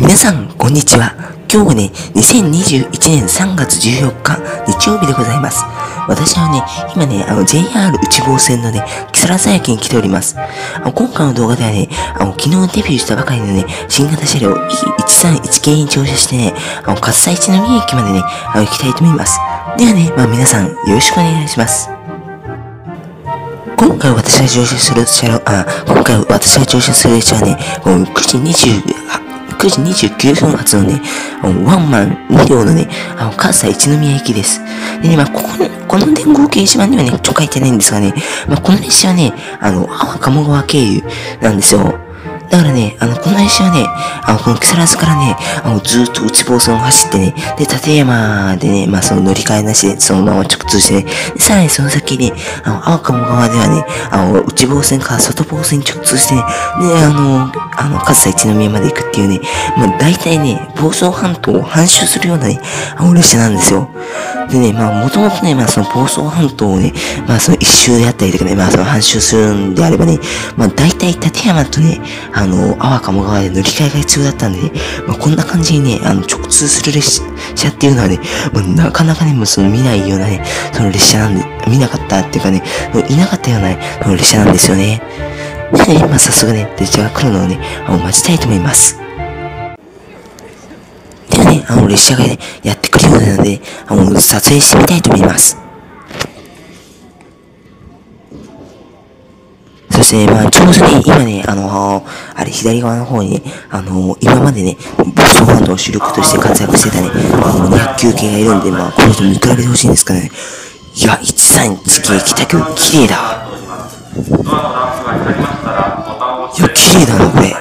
皆さん、こんにちは。今日はね、2021年3月14日、日曜日でございます。私はね、今ね、JR 内房線のね、木更津駅に来ております。今回の動画ではね、昨日デビューしたばかりのね、新型車両 E131 系に乗車してね、上総一宮駅までね、行きたいと思います。ではね、皆さん、よろしくお願いします。今回私が乗車する列車はね、9時29分発のね、ワンマン2両のね、上総一宮駅です。でね、この電光掲示板にはね、書いてないんですがね、この列車はね、安房鴨川経由なんですよ。だからね、この列車はね、この木更津からね、ずーっと内房線を走ってね、で、立山でね、その乗り換えなしで、そのまま直通してね、でさらにその先に、安房鴨川ではね、内房線から外房線に直通してね、で、上総一宮まで行くっていうね、大体ね、房総半島を半周するようなね、列車なんですよ。でね、もともとね、その房総半島をね、その一周であったりとかね、その半周するんであればね、大体立山とね、安房鴨川で乗り換えが必要だったんでね、こんな感じにね、直通する列車っていうのはね、なかなかね、その見ないようなね、その列車なんで、見なかったっていうかね、いなかったようなね、その列車なんですよね。でね、早速ね、列車が来るのをね、待ちたいと思います。ではね、列車がね、やってくるようなので、撮影してみたいと思います。そしてね、ちょうどね、今ね、左側の方にね、今までね、房総半島を主力として活躍してたね、209系がいるんで、この人見比べてほしいんですかね。いや、131系来たけど、綺麗だ。いや、綺麗だな、これ。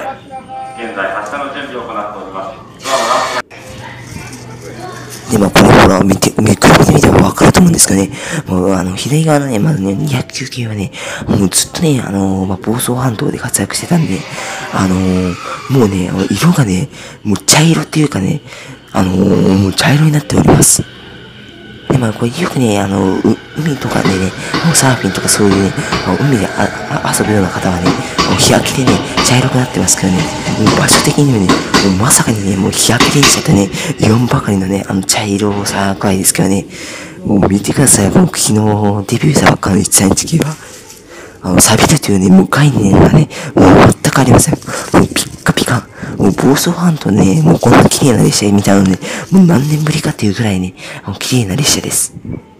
で、これほら、見比べてみてもわかると思うんですけどね。左側のね、まずね、209系はね、もうずっとね、房総半島で活躍してたんで、もうね、色がね、もう茶色っていうかね、もう茶色になっております。で、これよくね、海とかでね、サーフィンとかそういうね、海で遊ぶような方はね、日焼けでね、茶色くなってますけどね、場所的にはね、まさかにね、もう日焼けでしちゃってね、言わんばかりのね、茶色さ具合ですけどね、もう見てください、昨日デビューしたばっかの131系は。錆びるというね、もう概念がね、もう全くありません。もうピッカピカ。もう房総半島ね、もうこんな綺麗な列車見たのね、もう何年ぶりかっていうぐらいね、綺麗な列車です。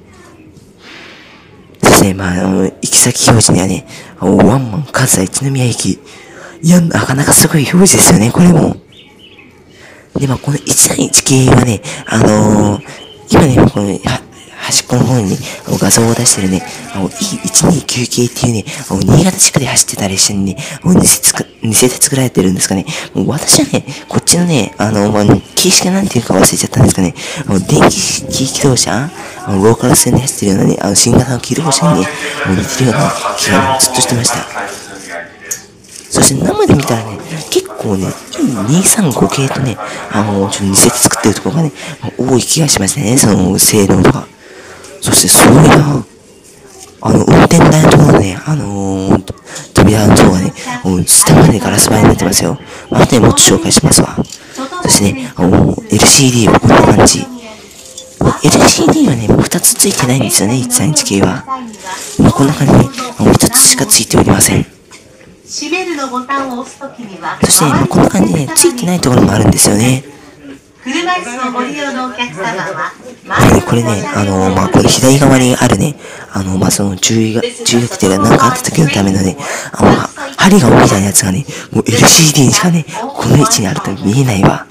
そしてね、行き先表示にはね、ワンマン上総一宮駅。いや、なかなかすごい表示ですよね、これも。で、この131系はね、今ね、この、端っこの方にね、画像を出してるね、E129系っていうね、新潟地区で走ってた列車にね、似せて作られてるんですかね。もう私はね、こっちのね、形式がなんていうか忘れちゃったんですかね。電気気動車ローカル線で走ってるようなね、新型の気動車にね、似てるような気がずっとしてました。そして生で見たらね、結構ね、E235系とね、ちょっと似せて作ってるところがね、多い気がしましたね、その性能とか。そしてすごいな。運転台のところね、扉のところがね、下までガラス張りになってますよ。後でもっと紹介しますわ。そしてね、LCD はこんな感じ。LCD はね、2つついてないんですよね、131系は。こんな感じで、1つしかついておりません。そしてね、こんな感じでね、ついてないところもあるんですよね。 車椅子をご利用のお客様は、 これね、これ左側にあるね、その注意書きがなんかあった時のためのね、針がみたいなやつがね、もう LCD にしかね、この位置にあると見えないわ。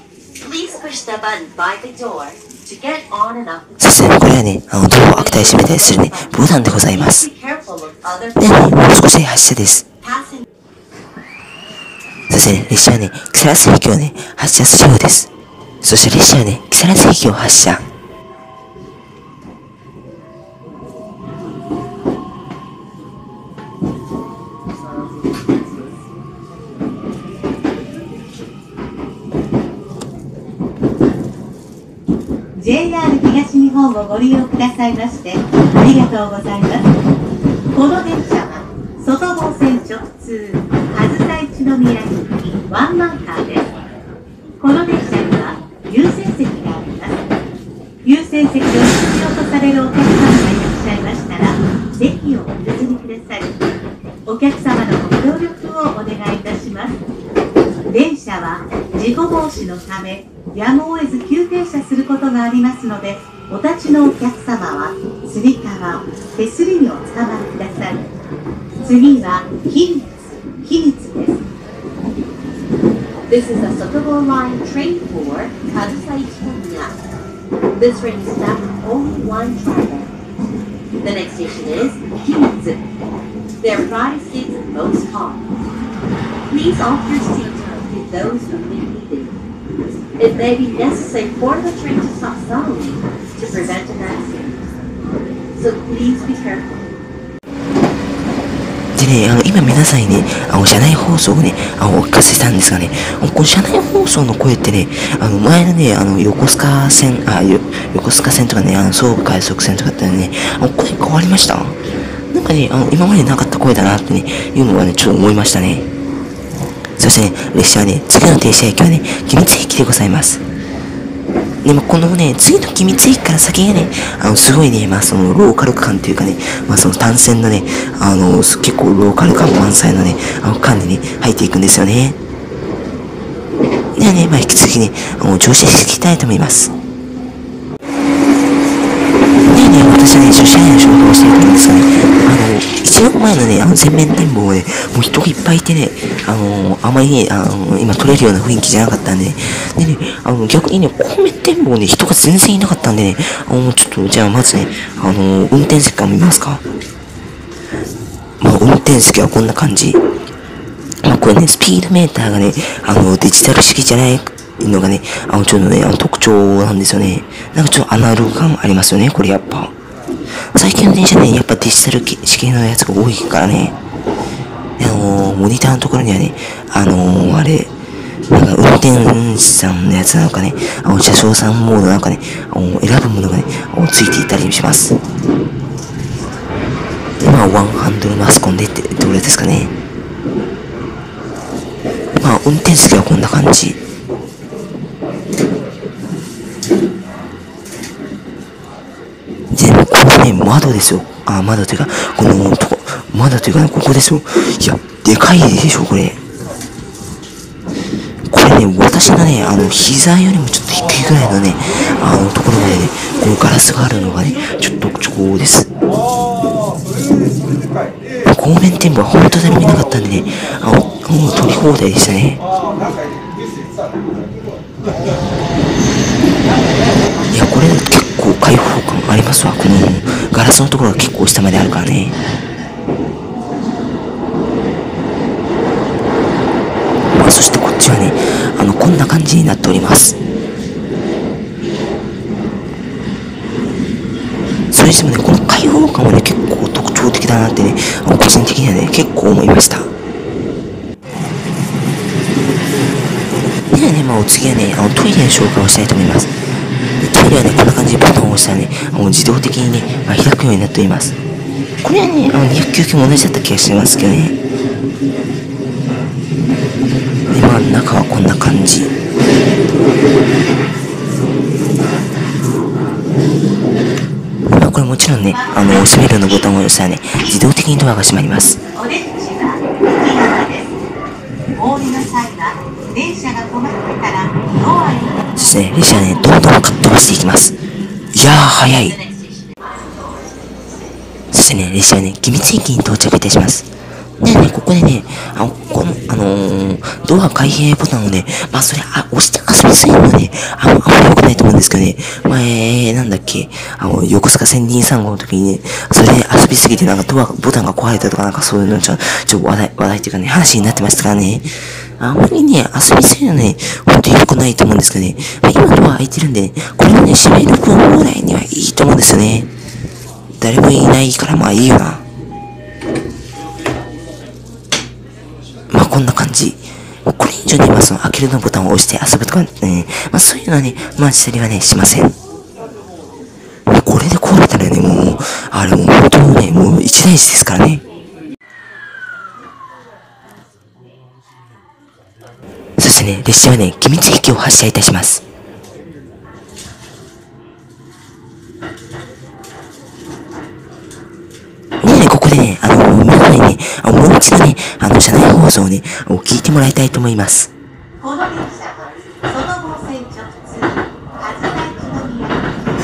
そしてね、これはね、ドアを開けたり閉めたりするね、ボタンでございます。でね、もう少しで発車です。そしてね、列車はね、木更津駅をね、発車するようです。そして列車はね、木更津駅を発車。 JR 東日本をご利用くださいましてありがとうございます。この電車は外房線直通上総一宮駅ワンマンカーです。この電車車は事故防止のためやむを得ず急停車することがありますので、お立ちのお客様はつり革、手すりにおつかまりください。次は秘密です。This is a Sotobo Line train for Kazusa Ichinomiya. This train is staffed with only one travel. The next station is Himitsu. There are 5 seats in most halls. Please offer your seat to those who may need it. It may be necessary for the train to stop suddenly to prevent an accident. So please be careful. でね、今皆さんにね、車内放送をね、お聞かせしたんですがね、この車内放送の声ってね、前のね、横須賀線とかね、総武快速線とかってね、声変わりました？なんかね、今までなかった声だなってね、いうのはね、ちょっと思いましたね。そしてね、列車はね、次の停車駅はね、君津駅でございます。でもこのね、次の君津駅から先がね、すごいね、そのローカル感というかね、その単線のね、結構ローカル感満載のね、間にね、入っていくんですよね。ではね、引き続きね、乗車していきたいと思います。私はね、車内の仕事をしていたんですがね、一番前のね、全面展望で、もう人がいっぱいいてね、あまりね、今撮れるような雰囲気じゃなかったんでね、でね、逆にね、後面展望ね、人が全然いなかったんでね、ちょっと、じゃあまずね、運転席から見ますか。運転席はこんな感じ。これね、スピードメーターがね、デジタル式じゃないのがね、ちょっとね、特徴なんですよね。なんかちょっとアナログ感ありますよね、これやっぱ。最近の電車ね、やっぱデジタル式のやつが多いからね。モニターのところにはね、なんか運転手さんのやつなのかね、車掌さんモードなんかね、選ぶものがね、ついていたりします。ワンハンドルマスコンでってどれですかね。運転席はこんな感じ。で、このね、窓ですよ。窓というか、窓というかね、ここですよ。いや、でかいでしょ、これ。これね、私のね、膝よりもちょっと低いぐらいのね、ところまでね、このガラスがあるのがね、ちょっと特徴です。後面展望は本当誰もいなかったんでね、撮り放題でしたね。いや、これ結構開放感ありますわ。このガラスのところが結構下まであるからね。そしてこっちはね、こんな感じになっております。それにしてもね、この開放感はね、結構特徴的だなってね、個人的にはね、結構思いました。ではね、お次はね、トイレの紹介をしたいと思います。トイレはね、こんな感じでボタンを押したらね、自動的にね、開くようになっております。これはね、209も同じだった気がしますけどね。で、中はこんな感じ。これもちろんね、閉めるのボタンを押したらね、自動的にドアが閉まります。 お出口は右側です。お降りの際は、電車が止まってからドアに。 そしてね、列車はね、どんどんかっ飛ばしていきます。いやー、早い。そしてね、列車はね、君津駅に到着いたします。でね、ここでね、この、ドア開閉ボタンをね、それ、押して遊びすぎるのはね、あんまり良くないと思うんですけどね、前、なんだっけ、横須賀線235の時にね、それで遊びすぎてなんかボタンが壊れたとかなんかそういうのちょっと話題っていうかね、話になってましたからね、あまりね、遊びすぎるのはね、ほんと良くないと思うんですけどね、今ドア開いてるんで、ね、これをね、閉める分ぐらいにはいいと思うんですよね。誰もいないからいいよな。こんな感じ。これ以上にその開けるのボタンを押して遊ぶとかね、そういうのはね、自体はね、しません。これで壊れたらね、もう本当にね、もう一大事ですからね。そしてね、列車はね、君津駅を発車いたします。ここでね、皆さんにね、もう一度ね、車内放送をね、聞いてもらいたいと思います。 この電車は外房線直通上総一宮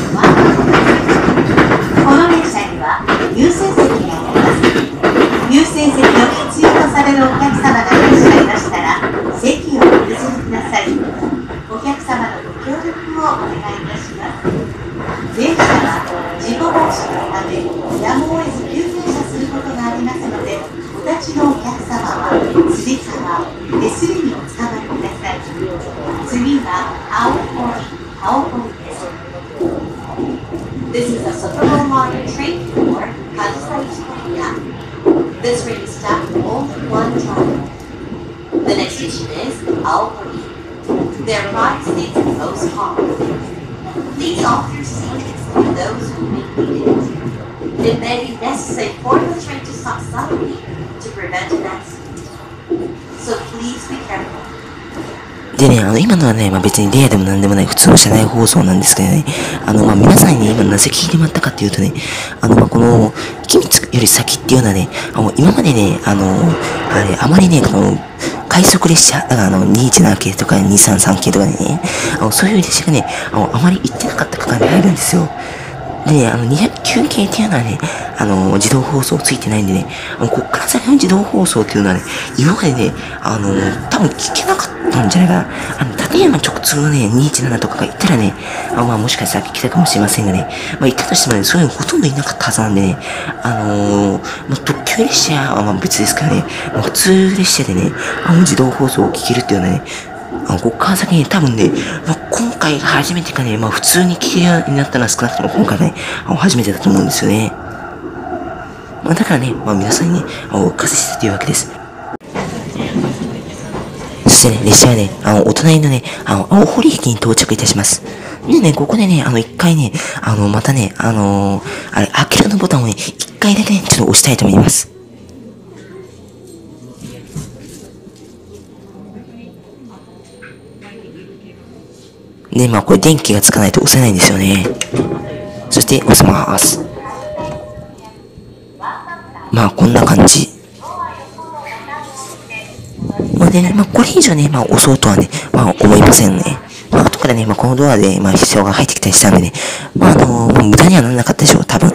この電車には優先席があります。優先席を必要とされるお客様がいらっしゃいましたら席をお譲りください。お客様のご協力をお願いいたします。電車は事故防止のためやむを得ず急停車することがありますので、お立ちのお客様はつり革、手すりにおつかまりください。次は青森です。This is a Sotomo Line train for Kajisai Ichikoya. This train is stopped only one time. The next station is Aomori. There are 5 seats in most halls. Please offer your seats to those who may need it. It may be necessary for the train to stop suddenly to prevent an accident. So please be careful. でね、今のはね、別にレアでもなんでもない普通の車内放送なんですけどね、皆さんにね、今なぜ聞いてもらったかっていうとね、この、君つより先っていうのはね、今までね、あまりね、快速列車、だから217系とか233系とかね、そういう列車がね、あまり行ってなかった区間に入るんですよ。でね、209系っていうのはね、自動放送ついてないんでね、こっから先の自動放送っていうのはね、今までね、多分聞けなかったんじゃないかな。立山直通のね、217とかが行ったらね、もしかしたら聞けたかもしれませんがね、行ったとしてもね、そういうのほとんどいなかったはずなんでね、特急列車は別ですからね、普通列車でね、自動放送を聞けるっていうのはね、こっから先に多分ね、今回が初めてかね、普通に聞けるようになったのは少なくとも今回ね、初めてだと思うんですよね。だからね、皆さんにね、お貸ししたというわけです。そしてね、列車はね、お隣のね、青堀駅に到着いたします。でね、ここでね、一回ね、またね、開けるのボタンをね、一回だけね、ちょっと押したいと思います。で、これ電気がつかないと押せないんですよね。そして押せます。こんな感じ。でね、これ以上ね、押そうとはね、思いませんね。後からね、このドアで、人が入ってきたりしたんでね、無駄にはならなかったでしょう、多分。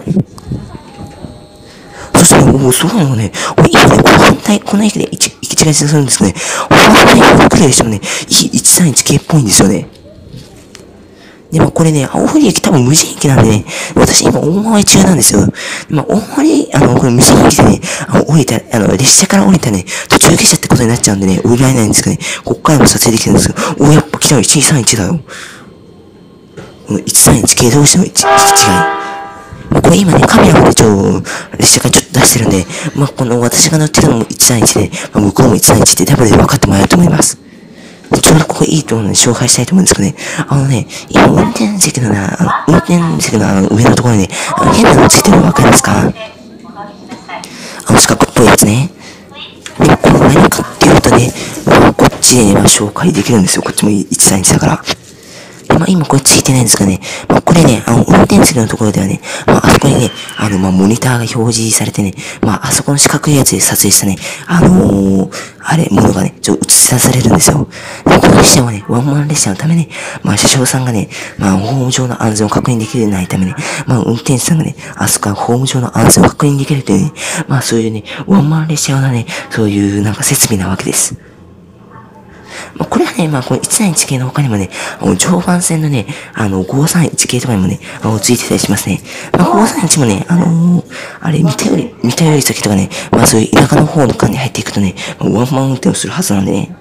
そしてね、すごいのね、今ね、この駅で行き違いするんですけどね、反対側に来る列車もね、131系っぽいんですよね。で、これね、青堀駅多分無人駅なんでね、私今大回り中なんですよ。大回り、これ無人駅でね、列車から降りたね、途中下車ってことになっちゃうんでね、降りられないんですけどね、こっからも撮影できるんですけど、やっぱ来たよ、131だよ。この131系同士の違い。これ今ね、カメラまで列車からちょっと出してるんで、この私が乗ってるのも131で、向こうも131ってダブルで分かってもらえると思います。ちょうどここいいと思うので紹介したいと思うんですけどね。今運転席の上のところにね、変なのついてるの分かりますか？四角っぽいやつね。で、これ何かっていうとね、こっちでね、紹介できるんですよ。こっちも131だから。で、今これついてないんですかね。これね、運転席のところではね、あそこにね、モニターが表示されてね、あそこの四角いやつで撮影したね、ものがね、映し出されるんですよ。で、この列車はね、ワンマン列車のためね、車掌さんがね、ホーム上の安全を確認できないためね、運転手さんがね、あそこからホーム上の安全を確認できるというね、そういうね、ワンマン列車用のね、そういう設備なわけです。これはね、この131系の他にもね、常磐線のね、531系とかにもね、ついてたりしますね。531もね、三田より先とかね、そういう田舎の方の間に入っていくとね、ワンマン運転をするはずなんでね。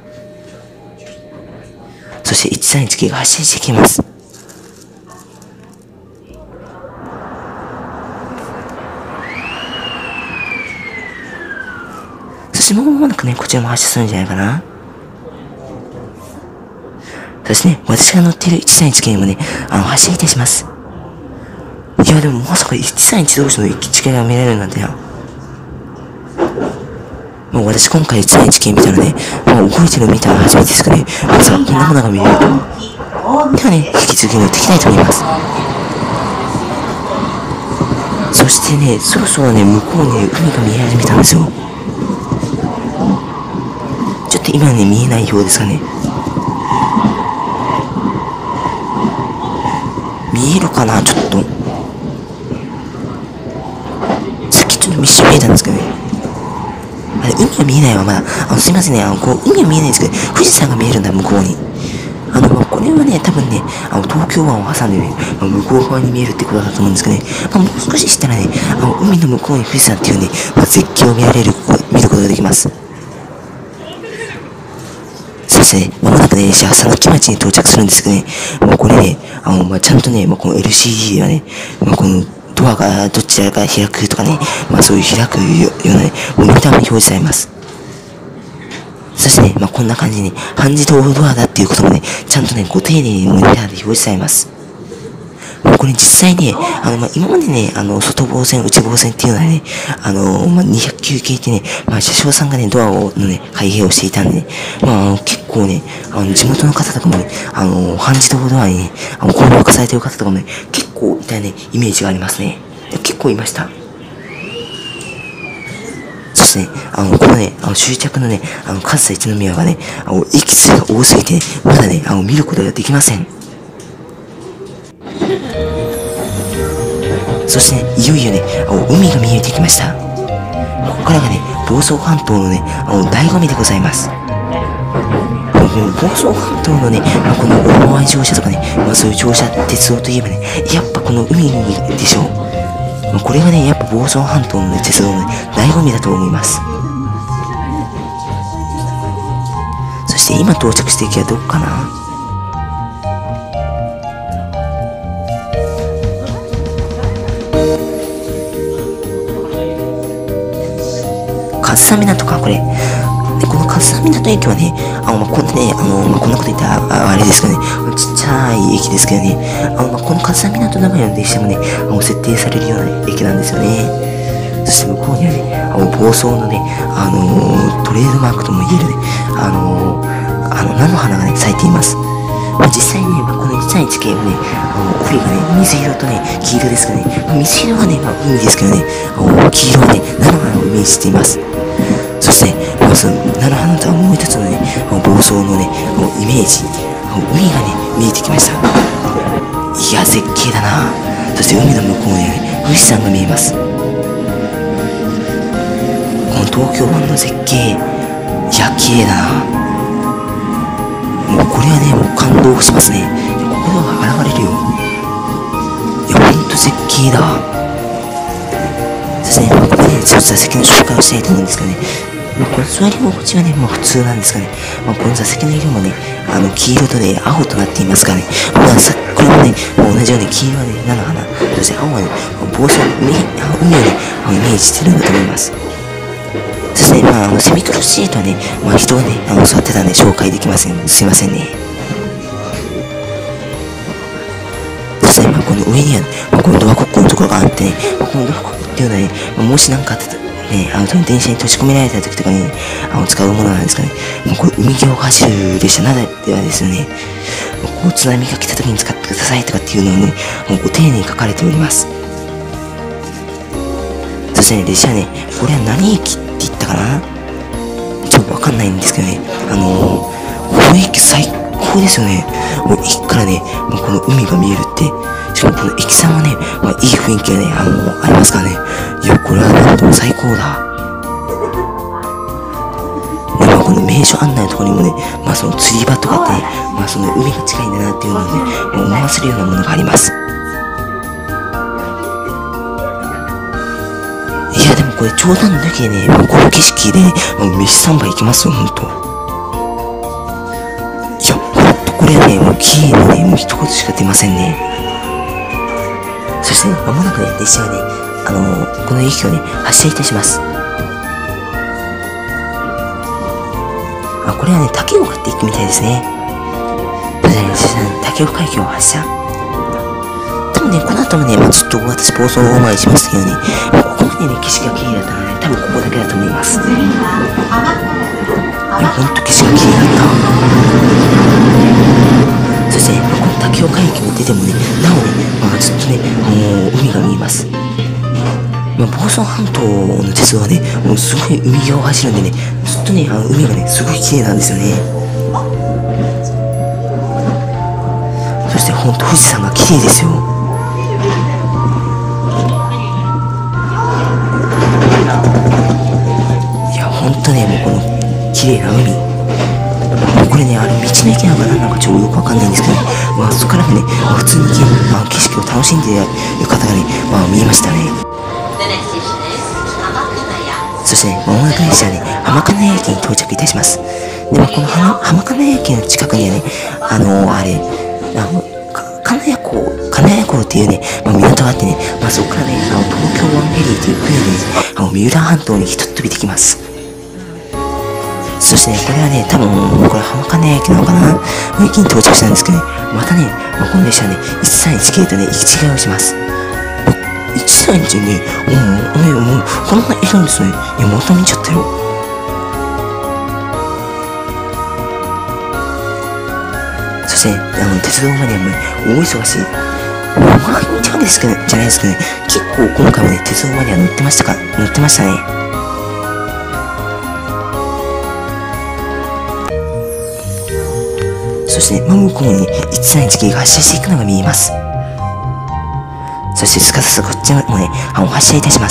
そして131系が発車してきます。そしてもう間もなくね、こちらも発車するんじゃないかな。そしてね、私が乗っている131系もね、発車いたします。いや、でもまさか131同士の行き違いが見られるなんてな。私今回131系見たらね、動いてるの見たら初めてですかね。まさかこんなものが見れると。ではね、引き続き乗っていきたいと思います。そしてね、そろそろね、向こうにね、海が見え始めたんですよ。ちょっと今ね、見えないようですかね。 見えるかな、ちょっと。さっきちょっと一瞬見えたんですけどね。海が見えないわ、まだ。すいませんね。海が見えないんですけど、富士山が見えるんだ、向こうに。これはね、多分ね、東京湾を挟んでね、向こう側に見えるってことだと思うんですけどね、もう少ししたらね、海の向こうに富士山っていうね、絶景を見ることができます。そしてね、まもなくね、佐野木町に到着するんですけどね、もうこれね、ちゃんとね、この LCD ではね、このドアがどちらから開くとかね、そういう開くようなね、モニターも表示されます。そしてね、こんな感じに、半自動ドアだっていうこともね、ちゃんとね、ご丁寧にモニターで表示されます。これ実際ね、今までね、外防線、内防線っていうのはね、209系ってね、車掌さんがね、ドアのね、開閉をしていたんでね、結構ね、地元の方とかもね、半自動ドアにね、購入化されている方とかもね、結構いたね、イメージがありますね。結構いました。そしてね、このね、終着のね、上総一宮がね、駅数が多すぎて、まだね、見ることができません。そしてね、いよいよね、海が見えてきました。ここからがね、房総半島のね、醍醐味でございます。房総半島のね、この大回乗車とかね、そういう乗車鉄道といえばね、やっぱこの海でしょう。これがね、やっぱ房総半島の、ね、鉄道の、ね、醍醐味だと思います。そして今到着していきはどこかな。上総港か、これ。で、この上総港駅はね、こんなね、こんなこと言ったらあれですけどね、ちっちゃい駅ですけどね、この上総港の前の電車もね、設定されるような駅なんですよね。そして向こうにはね、房総のね、トレードマークとも言えるね、菜の花がね、咲いています。実際にね、この131系はね、帯がね、水色とね、黄色ですけどね、水色はね、海ですけどね、黄色はね、菜の花をイメージしています。そして、その菜の花とはもう一つのね、房総のね、イメージ、海がね、見えてきました。いや、絶景だな。そして海の向こうにはね、富士山が見えます。この東京湾の絶景、いや、綺麗だな。もうこれはね、もう感動しますね。心が現れるよ。いや、ほんと絶景だ。そしてね、ここでちょっと座席の紹介をしたいと思うんですけどね、この座り心地はね、普通なんですがね、この座席の色もね、黄色とね、青となっていますからね、これもね、同じように黄色はね、菜の花、そして青はね、房総の海をね、イメージしてるんだと思います。そしてね、セミクロスシートはね、人がね、座ってたんで紹介できません。すいませんね。そしてね、この上にはね、このドアコックのところがあってね、このドアコックっていうのはね、もし何かあったとね、電車に閉じ込められた時とかにね、使うものなんですかね。これ海際を走る列車ならではですね、津波が来た時に使ってくださいとかっていうのをね、ご丁寧に書かれております。そしてね、列車ね、これは何駅って言ったかな、ちょっとわかんないんですけどね、この駅最高ですよね。もう駅からね、この海が見えるって、しかもこの駅さんはね、いい雰囲気がね、ありますからね。いや、これはなんとも最高だ。で、この名所案内のところにもね、その釣り場とかってね、その海が近いんだなっていうのをね、思わせるようなものがあります。いや、でもこれ冗談抜きでね、この景色でね、飯3杯行きますよ、ほんと。いや、ほんとこれはね、綺麗にね、もう一言しか出ませんね。そしてね、間もなくね、列車はね、この駅をね、発車いたします。これはね、竹岡って駅みたいですね。そしてね、竹岡駅を発車。多分ね、この後もね、ずっと私、房総を前にしましたけどね、ここまでね、景色が綺麗だったので、多分ここだけだと思います。いや、ほんと景色が綺麗だった。そしてね、この竹岡駅に出てもね、なおね、ずっとね、海が見えます。房総半島の鉄道はね、すごい海際を走るんでね、ずっとね、海がね、すごい綺麗なんですよね。そしてほんと富士山が綺麗ですよ。いや、ほんとね、もうこの綺麗な海。これね、道の駅なのか何なのかちょっとよくわかんないんですけど、そこからもね、普通に景色を楽しんでいる方がね、見えましたね。そしてね、間もなく列車はね、浜金谷駅に到着いたします。でもこの浜金谷駅の近くにはね、金谷港っていうね、港があってね、そこからね、東京湾フェリーという船でね、三浦半島にひとっ飛びできます。そしてね、これはね、多分、これ浜金谷駅なのかな駅に到着したんですけどね、またね、この列車はね、131系とね、行き違いをします。131ね、もう、こんないるんですね。いや、また見ちゃったよ。そして、鉄道マニアもね、大忙しい。毎日はですけど、じゃないですけどね、結構今回もね、鉄道マニア乗ってましたね。そして、向こうに131系が発車していくのが見えます。そして、すかさずこっちもね、発車いたします。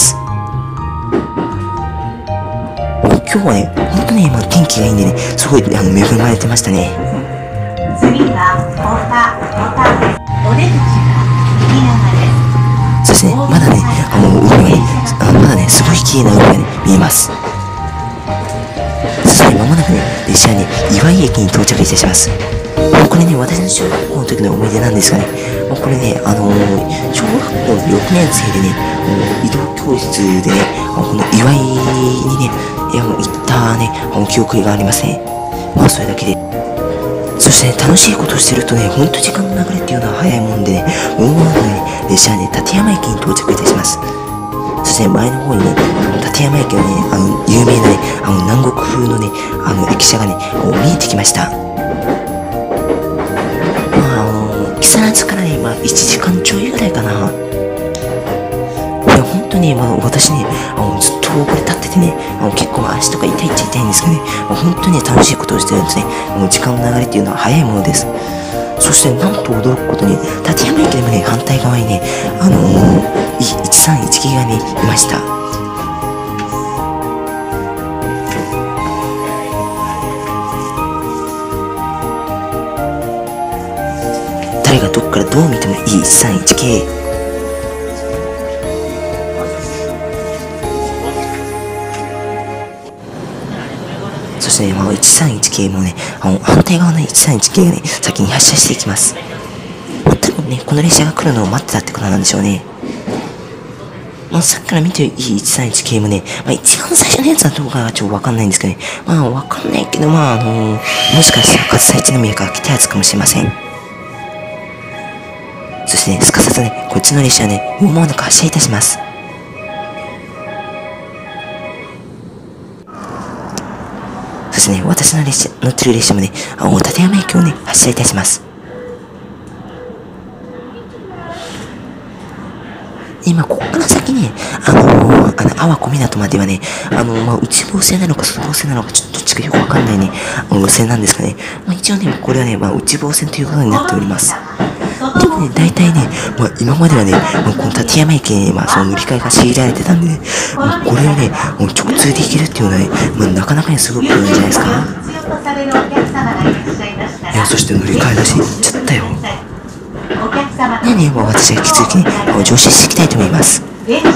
今日はね、ほんとね、天気がいいんでね、すごい恵まれてましたね。 次はお出口が右側です。 そしてね、まだね、すごい綺麗な海がね、見えます。そしてね、間もなくね、列車はね、岩井駅に到着いたします。これね、私の小学校の時の思い出なんですがね、これね、小学校の6年生でね、移動教室でね、この岩井にね、行ったね、記憶がありますね。それだけで。そしてね、楽しいことをしてるとね、ほんと時間の流れっていうのは早いもんでね、もう間もなくね、列車はね、立山駅に到着いたします。そしてね、前の方にね、立山駅のね、有名なね、南国風のね、駅舎がね、見えてきました。木更津からね、1時間ちょいぐらいかな。いや、ほんとね、私ね、ずっとこれ立っててね、結構足とか痛いっちゃ痛いんですけどね、ほんとにね、楽しいことをしてるんですね。時間の流れっていうのは早いものです。そして、なんと驚くことに、立山駅でもね、反対側にね、131系がね、いました。誰がどっからどう見てもいい131系。そしてね、131系もね、反対側の131系がね、先に発車していきます。多分ね、この列車が来るのを待ってたってことなんでしょうね。さっきから見ていい131系もね、一番最初のやつはどうかはちょっとわかんないんですけどね。わかんないけど、もしかしたら勝西一宮から来たやつかもしれません。そしてね、すかさずね、こっちの列車はね、もう間もなく発車いたします。そしてね、私の乗ってる列車もね、立山駅をね、発車いたします。今、こっから先ね、阿波小湊まではね、内房線なのか外房線なのか、ちょっとどっちかよくわかんないね、路線なんですかね。一応ね、これはね、内房線ということになっております。でもね、大体ね、今まではね、この立山駅にね、その乗り換えが強いられてたんでね、これをね、直通で行けるっていうのはね、なかなかね、すごくいいんじゃないですか。いや、そして乗り換えだし、行っちゃったよ。ね、私が引き続きね、乗車していきたいと思います。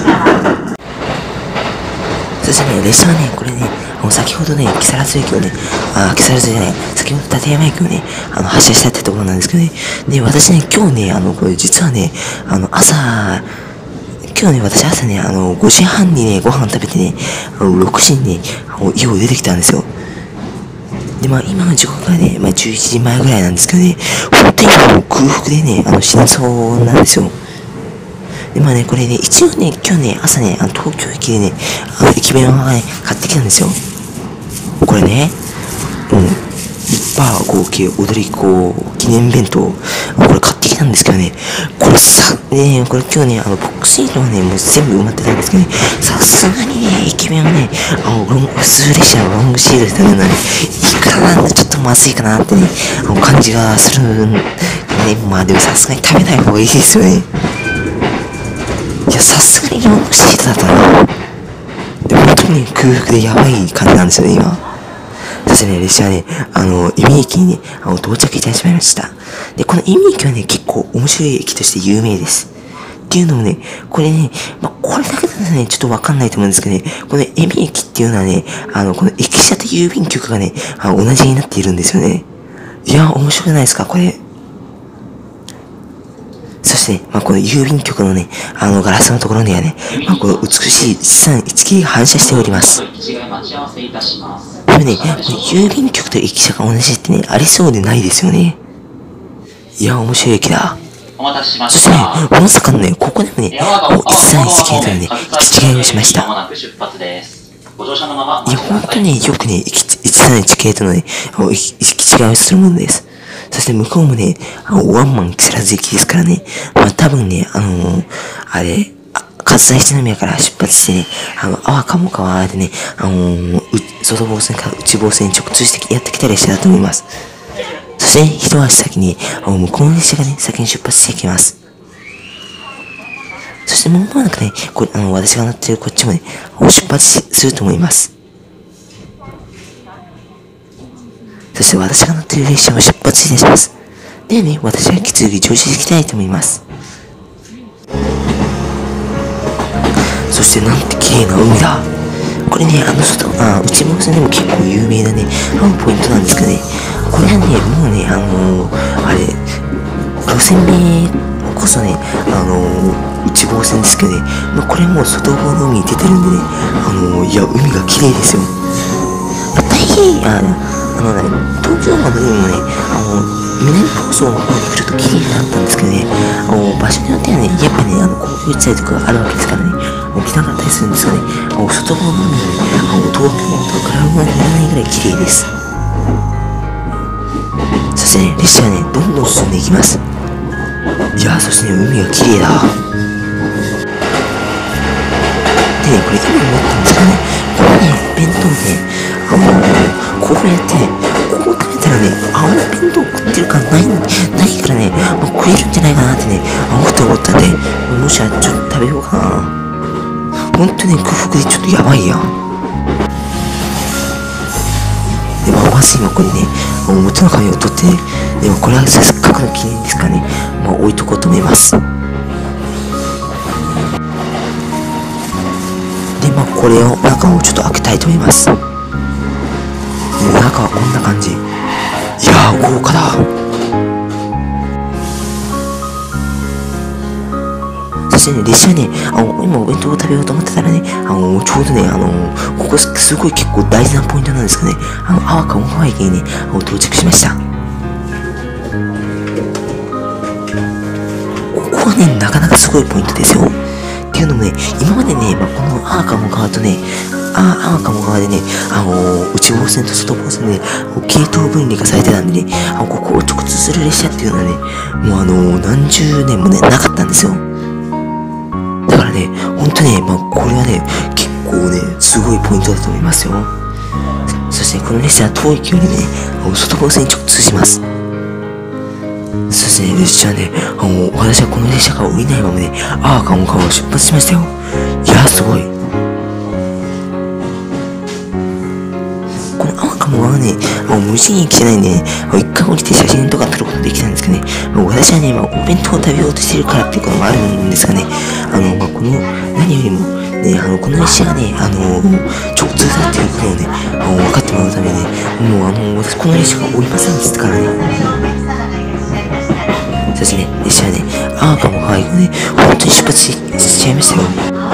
そしてね、列車はね、これね、先ほどね、木更津駅をね、木更津じゃない、先ほど立山駅をね、発車したってところなんですけどね、で、私ね、今日ね、これ実はね、今日ね、私朝ね、5時半にね、ご飯食べてね、6時にね、家を出てきたんですよ。で、今の時刻がね、11時前ぐらいなんですけどね、本当に空腹でね、死にそうなんですよ。で、ね、これね、一応ね、今日ね、朝ね、東京駅でね、駅弁をね、買ってきたんですよ。これね、 合計踊り子記念弁当、これ買ってきたんですけどね、これさ、これ今日ね、ボックスシートはね、もう全部埋まってたんですけどね、さすがにね、駅弁はね、普通列車のロングシートで食べるのはね、いくらなんでちょっとまずいかなってね、感じがするね。まあでもさすがに食べない方がいいですよね。いや、さすがにロングシートだったな。で、本当に空腹でやばい感じなんですよね、今。そしてね、列車はね、伊美駅にね、到着いたしまいました。で、この伊美駅はね、結構面白い駅として有名です。っていうのもね、これね、これだけだとね、ちょっとわかんないと思うんですけどね、この伊美駅っていうのはね、この駅舎と郵便局がね、同じになっているんですよね。いや、面白くないですか、これ。そしてね、この郵便局のね、ガラスのところにはね、この美しい1319が反射しております。でもね、郵便局と駅舎が同じってね、ありそうでないですよね。いや、面白い駅だ。そしてね、まさかのね、ここでもね、1319とのね、行き違いをしました。いや、本当にね、よくね、1319とのね、行き違いをするものです。そして向こうもね、ワンマン木更津行きですからね、多分ね、上総一宮から出発してね、安房鴨川でね、外房線から内房線に直通してやってきた列車だと思います。そしてね、一足先に、向こうの列車がね、先に出発していきます。そしてもう間もなくね、私が乗っているこっちもね、出発すると思います。そして私が乗っている列車は出発いたします。でね、私は引き続き乗車していきたいと思います。そしてなんて綺麗な海だ。これね、内房線でも結構有名なね、ポイントなんですけどね、これはね、もうね、路線名こそね、内房線ですけどね、これもう外房の海に出てるんでね、いや、海が綺麗ですよ。大変、東京湾の海もね、南房総の方に来ると綺麗になったんですけどね、場所によってはね、やっぱね、こういう地帯とかあるわけですからね、汚かったりするんですがね、外房の海はね、東京湾と比べ物にならないぐらい綺麗です。そしてね、列車はね、どんどん進んでいきます。いやー、そしてね、海が綺麗だ。でね、これ今思ったんですがね、このね、弁当ね、こうやってね、こう食べたらね、弁当食ってる感ないからね、食えるんじゃないかなってね、思ったんで、もしちょっと食べようかな。ほんとね、空腹でちょっとやばいやん。で、まず今これね、元の紙を取ってね、でもこれはせっかくの記念ですからね、置いとこうと思います。で、これを、中をちょっと開けたいと思います。中はこんな感じ。いやー、豪華だ。そしてね、列車ね、今お弁当を食べようと思ってたらね、ちょうどね、ここすごい結構大事なポイントなんですけどね、安房鴨川駅にね、到着しました。ここはね、なかなかすごいポイントですよ。っていうのもね、今までね、この安房鴨川とね、安房鴨川でね、内房線と外房線で、ね、系統分離がされてたんでね、ここを直通する列車っていうのはね、もう何十年もね、なかったんですよ。だからね、ほんとね、これはね、結構ね、すごいポイントだと思いますよ。そしてこの列車は当駅よりね、外房線に直通します。そしてね、列車はね、私はこの列車から降りないままね、安房鴨川を出発しましたよ。いやー、すごい。この安房鴨川はね、無人駅じゃないんでね、一回降りて写真とか撮ることできたんですけどね、私はね、お弁当を食べようとしてるからっていうこともあるんですがね、この、何よりも、ね、この列車がね、直通だっていうことをね、分かってもらうためにね、私この列車が降りませんでしたからね。そしてね、列車はね、安房鴨川駅をね、本当に出発しちゃいましたよ。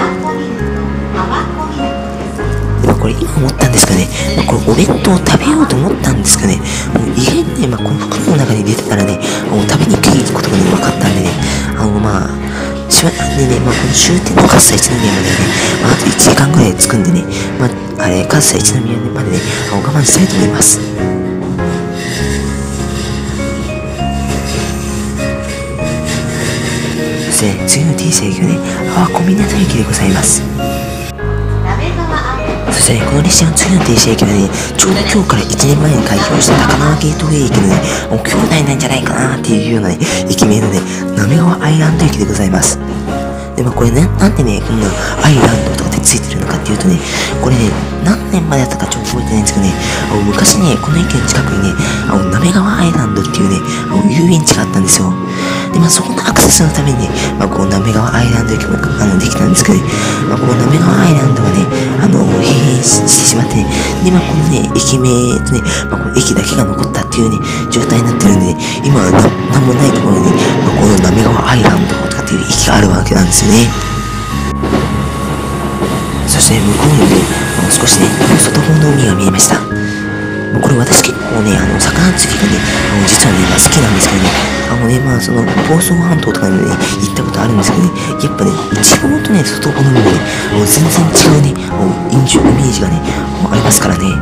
これ今思ったんですかね、これお弁当を食べようと思ったんですかね、意外にね、この袋の中に入れてたらね、食べにくいことがね、分かったんでね、でね、この終点の上総一宮までね、あと1時間ぐらい着くんでね、上総一宮までね、我慢したいと思います。 して次の停車駅はね、阿波小湊駅でございます。そしてね、この列車の次の停車駅はね、ちょうど今日から1年前に開業した高輪ゲートウェイ駅のね、もう兄弟なんじゃないかなっていうようなね、駅名のね、滑川アイランド駅でございます。で、これね、なんでね、こんなアイランドとかってついてるのかっていうとね、これね、何年までだったかちょっと覚えてないんですけどね、昔ね、この駅の近くにね、滑川アイランドっていうね、遊園地があったんですよ。で、そこのアクセスのためにね、こう、滑川アイランド駅もできたんですけどね、この滑川アイランドがね、閉園してしまってね、で、このね、駅名とね、この駅だけが残ったっていうね、状態になってるんでね、今はなんもないところにね、この滑川アイランドとかっていう駅があるわけなんですよね。そして向こうにね、少しね、外方の海が見えました。これ私結構ね、魚釣りがね、実はね、好きなんですけどね、その、房総半島とかにもね、行ったことあるんですけどね、やっぱね、地方とね、外方の海もね、全然違うね、イメージがね、ありますからね。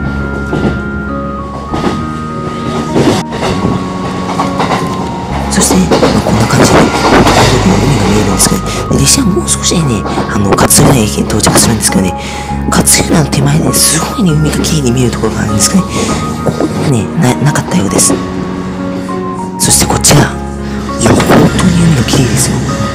そして、こんな感じで、海が見えるんですけどね、列車はもう少しでね、勝浦駅に到着するんですけどね、勝浦の手前で、すごいね、海が綺麗に見えるところがあるんですけどね、ここにはね、なかったようです。そしてこちら、いや、本当に海が綺麗ですよ。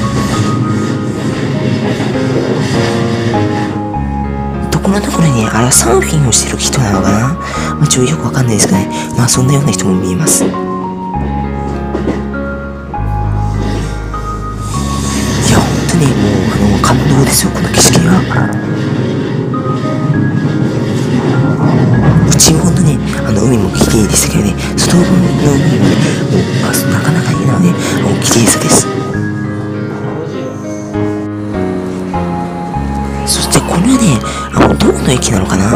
ところどころに、あれはサーフィンをしてる人なのかな、よくわかんないですけどね、そんなような人も見えます。もう感動ですよ、この景色が。内側のね、海も綺麗でしたけどね、外側の海もね、なかなかいいなね、綺麗さです。そしてこれはね、どこの駅なのかな、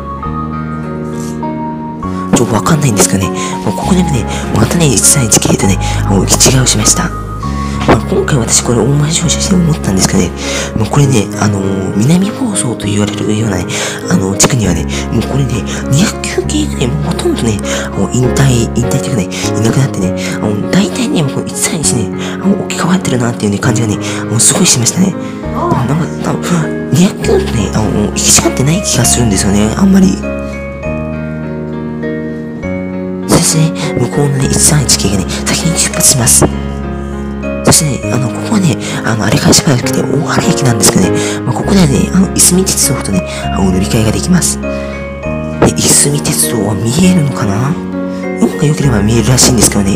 ちょっとわかんないんですけどね、ここでもね、またね、131系でね、行き違いをしました。今回私これ大前乗車して思ったんですけどね、これね、南房総と言われるようなね、地区にはね、もうこれね、209系がね、もうほとんどね、引退というかね、いなくなってね、大体ね、もう131ね、置き換わってるなっていうね、感じがね、すごいしましたね。なんか、209とね、行き違ってない気がするんですよね、あんまり。そしてね、向こうのね、131系がね、先に出発します。そしてね、ここはね、あれからしばらくて大原駅なんですけどね、ここではね、いすみ鉄道とね、乗り換えができます。で、いすみ鉄道は見えるのかな、運が良ければ見えるらしいんですけどね。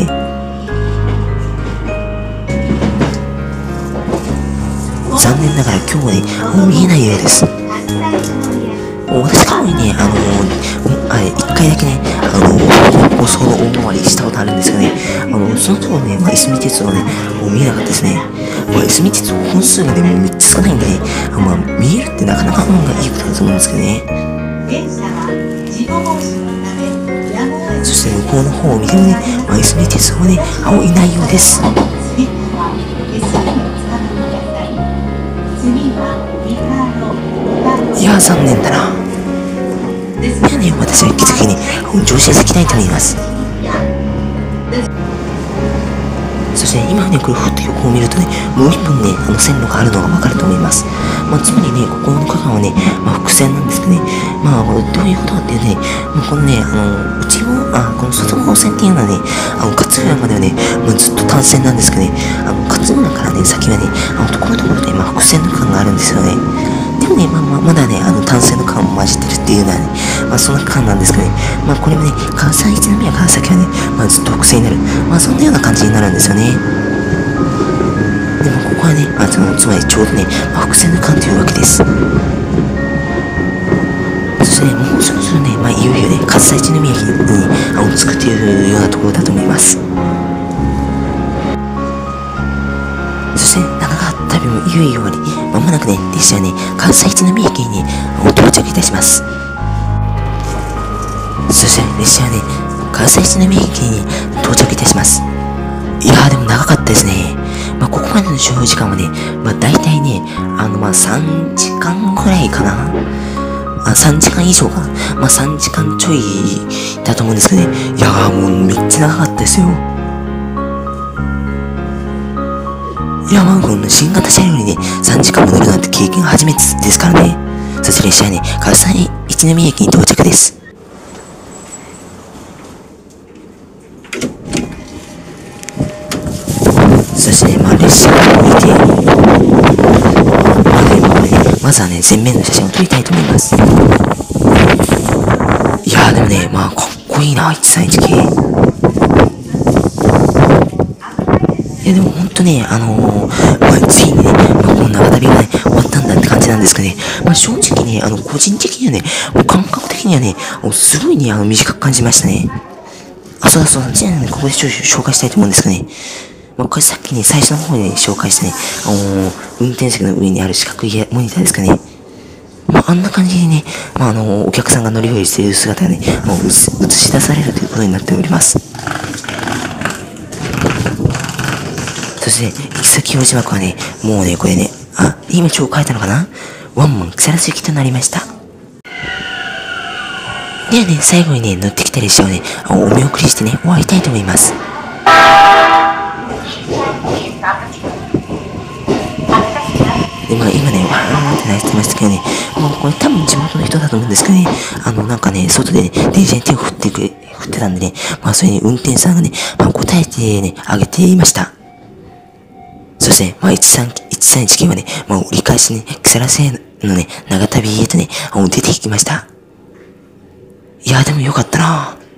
残念ながら今日はね、見えないようです。私過去にね、1回だけね、放送の大回りしたことあるんですけどね、その時もね、いすみ鉄道ね、見えなかったですね。いすみ鉄道本数がね、もうめっちゃ少ないんでね、見えるってなかなか運がいいことだと思うんですけどね。そして向こうの方を見てもね、いすみ鉄道はね、いないようです。いや、残念だな。いやね、私は引き続きね、乗車先たいと思います。そして今ね、これふっと横を見るとね、もう一本ね、線路があるのがわかると思います。つまりね、ここの区間はね、伏線なんですけどね、どういうことかっていうとね、このね、内側、この外側線っていうのはね、勝浦まではね、ずっと単線なんですけどね、勝浦からね、先はね、ところどころで、伏線の区間があるんですよね。でもね、まだね、単線の区間も混じってるっていうのはね、そんな区間なんですけどね、これもね、関西一宮から先はね、ずっと北西になる、そんなような感じになるんですよね。でもここはね、つまりちょうどね、北西の区間というわけです。そしてね、もうそろそろね、いよいよね、関西一宮駅に着くというようなところだと思います。そして、長川旅もいよいよ終わり、まもなくね、列車はね、関西一宮駅にね、到着いたします。そして、列車はね、関西一宮駅に到着いたします。いやー、でも長かったですね。ここまでの所要時間はね、大体ね、3時間ぐらいかな。3時間以上か。3時間ちょいだと思うんですけどね。いやー、もうめっちゃ長かったですよ。いいや、まあ、この新型車両にね、3時間も乗るなんて経験初めてですからね。そして列車はね、上総一宮駅に到着です。そしてね、まあ、列車を降りて、まずはね、前面の写真を撮りたいと思います。いやーでもね、まあ、かっこいいな、131系。いやでもほんとね、まあ、ついにね、まあ、この長旅がね、終わったんだって感じなんですかね。まあ、正直ね、個人的にはね、もう感覚的にはね、すごいね、短く感じましたね。あ、そうだそうだ、じゃあね、ここで紹介したいと思うんですけどね。まあ、これさっきね、最初の方で、ね、紹介したね、運転席の上にある四角いモニターですかね。まあ、あんな感じでね、まあ、お客さんが乗り降りしている姿がね、映し出されるということになっております。そして、行き先表示幕はね、もうね、これね、今超変えたのかな？ワンマン木更津行きとなりました。ではね、最後にね、乗ってきた列車をね、お見送りしてね、終わりたいと思います。で、まあ今ね、わーって泣いてましたけどね、もうこれ多分地元の人だと思うんですけどね、なんかね、外でね、電車に手を振ってたんでね、まあそれに運転手さんがね、まあ答えてね、あげていました。そして、まあ131系はね、まあ折り返しね、木更津へのね、長旅へとね、出ていきました。いや、でもよかったなぁ。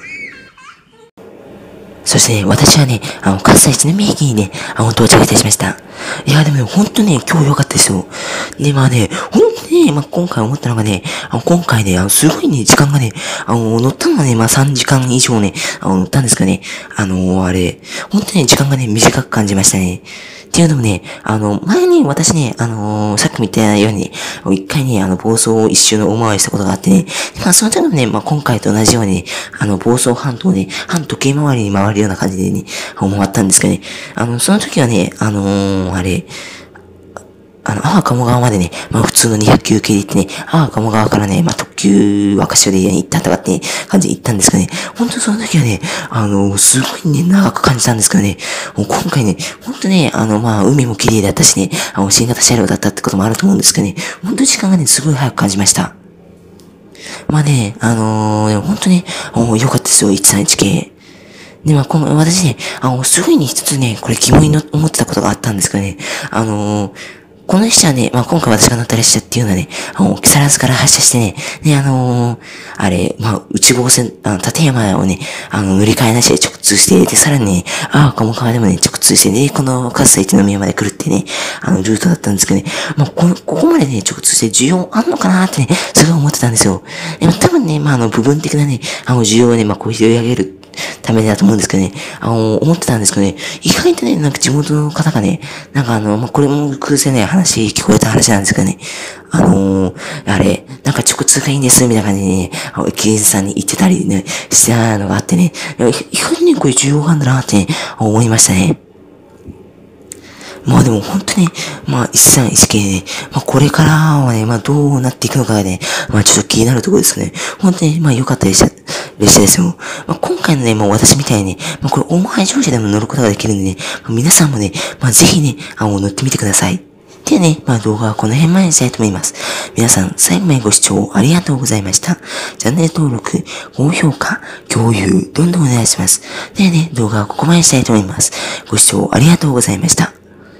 そしてね、私はね、関西一宮駅にね、到着いたしました。いや、でもね、ほんとね、今日良かったですよ。で、まあね、ほんとね、まあ今回思ったのがね、今回ね、すごいね、時間がね、乗ったのがね、まあ3時間以上ね、乗ったんですかね。あれ、ほんとね、時間がね、短く感じましたね。っていうのもね、前に私ね、さっきも言ったように、一回ね、房総を一周の大回りしたことがあってね、まあその時もね、まあ今回と同じようにね、房総半島をね、半時計回りに回るような感じでね、回ったんですけどね、その時はね、あれ、阿波鴨川までね、まあ普通の209系で行ってね、阿波鴨川からね、まあ特急若潮で行ったとかって、感じで行ったんですけどね、本当にその時はね、すごいね、長く感じたんですけどね、もう今回ね、本当ね、まあ海も綺麗だったしね、新型車両だったってこともあると思うんですけどね、本当に時間がね、すごい早く感じました。まあね、本当ね、良かったですよ、131系。で、まあ、私ね、すごいね、一つね、これ疑問に思ってたことがあったんですけどね、この列車はね、まあ、今回私が乗った列車っていうのはね、木更津から発車してね、で、あれ、まあ、内房線、立山をね、乗り換えなしで直通して、で、さらにね、鴨川でもね、直通して、で、この上総一宮まで来るってね、ルートだったんですけどね、まあ、ここまでね、直通して需要あんのかなーってね、すごい思ってたんですよ。でも多分ね、まあ、部分的なね、需要をね、まあ、こう拾い上げる、ためだと思うんですけどね、思ってたんですけどね、意外とね、なんか地元の方がね、なんかまあ、これも偶然ね、聞こえた話なんですけどね、あれ、なんか直通がいいんです、みたいな感じでね、駅員さんに言ってたりね、したのがあってね、意外とね、こういう需要があるんだなってね、思いましたね。まあでも本当に、まあ131系ね、まあこれからはね、まあどうなっていくのかがね、まあちょっと気になるところですね。本当に、まあ良かった列車ですよ。まあ今回のね、もう私みたいにね、まあこれ大前乗車でも乗ることができるんでね、まあ、皆さんもね、まあぜひね、乗ってみてください。でね、まあ動画はこの辺までにしたいと思います。皆さん、最後までご視聴ありがとうございました。チャンネル登録、高評価、共有、どんどんお願いします。でね、動画はここまでにしたいと思います。ご視聴ありがとうございました。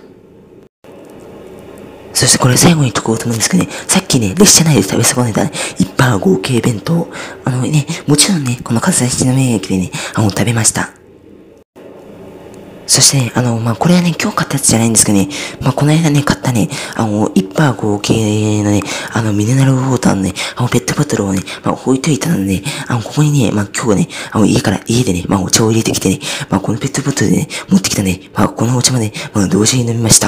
そしてこれ最後に言っとこうと思うんですけどね、さっきね、列車内で食べ損ねたね、一般合計弁当。ね、もちろんね、この上総一宮駅でね、食べました。そしてね、まあ、これはね、今日買ったやつじゃないんですけどね、まあ、この間ね、買ったね、一般合計のね、ミネラルウォーターのね、ペットボトルをね、まあ、置いといたので、ね、ここにね、まあ、今日ね、家でね、まあ、お茶を入れてきてね、まあ、このペットボトルでね、持ってきたね、まあ、このお茶まで、まあ、同時に飲みました。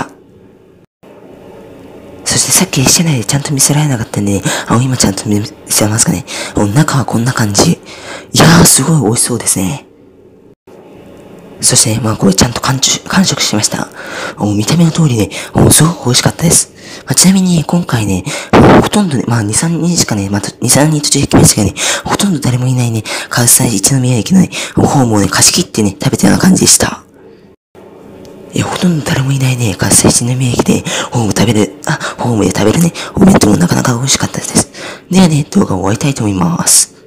そしてさっき列車内でちゃんと見せられなかったんでね、今ちゃんと見せますかね。中はこんな感じ。いやー、すごい美味しそうですね。そして、まあこれちゃんと完食しました。見た目の通りね、すごく美味しかったです。まあ、ちなみに、今回ね、ほとんどね、まあ2、3人しかね、まあ2、3人途中で来ましたけどね、ほとんど誰もいないね、関西一宮駅のね、ホームをね、貸し切ってね、食べたような感じでした。 ほとんど誰もいないね、関西一宮駅で、ホームで食べるね、お弁当もなかなか美味しかったです。ではね、動画を終わりたいと思います。